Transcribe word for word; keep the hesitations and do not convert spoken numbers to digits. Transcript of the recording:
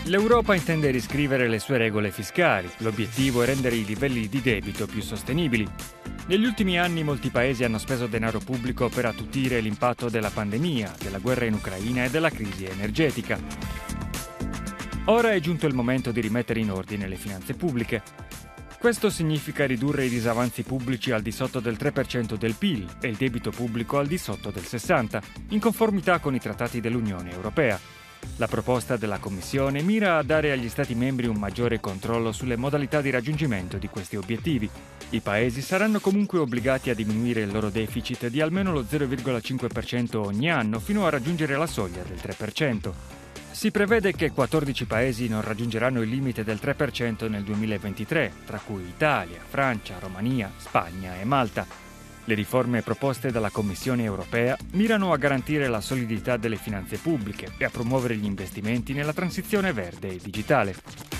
L'Europa intende riscrivere le sue regole fiscali. L'obiettivo è rendere i livelli di debito più sostenibili. Negli ultimi anni molti paesi hanno speso denaro pubblico per attutire l'impatto della pandemia, della guerra in Ucraina e della crisi energetica. Ora è giunto il momento di rimettere in ordine le finanze pubbliche. Questo significa ridurre i disavanzi pubblici al di sotto del tre per cento del P I L e il debito pubblico al di sotto del sessanta per cento, in conformità con i trattati dell'Unione Europea. La proposta della Commissione mira a dare agli Stati membri un maggiore controllo sulle modalità di raggiungimento di questi obiettivi. I Paesi saranno comunque obbligati a diminuire il loro deficit di almeno lo zero virgola cinque per cento ogni anno fino a raggiungere la soglia del tre per cento. Si prevede che quattordici Paesi non raggiungeranno il limite del tre per cento nel duemilaventitré, tra cui Italia, Francia, Romania, Spagna e Malta. Le riforme proposte dalla Commissione europea mirano a garantire la solidità delle finanze pubbliche e a promuovere gli investimenti nella transizione verde e digitale.